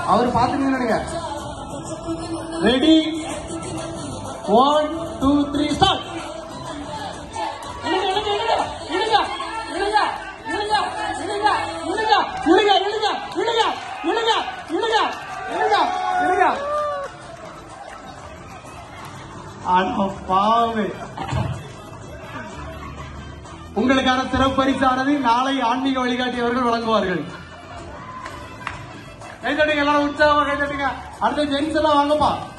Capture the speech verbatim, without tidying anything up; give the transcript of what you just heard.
அவர் பாத்துக்கீங்க. Ready, one two three start. உங்களுக்கான சிறப்பு பரிசானது நாளை ஆன்மீக வழிகாட்டியவர்கள் வழங்குவார்கள். கைதட்டுங்க, எல்லாரும் உற்சாகமா கைதட்டுங்க. அடுத்த ஜென்ஸ் எல்லாம் வாங்கப்பா.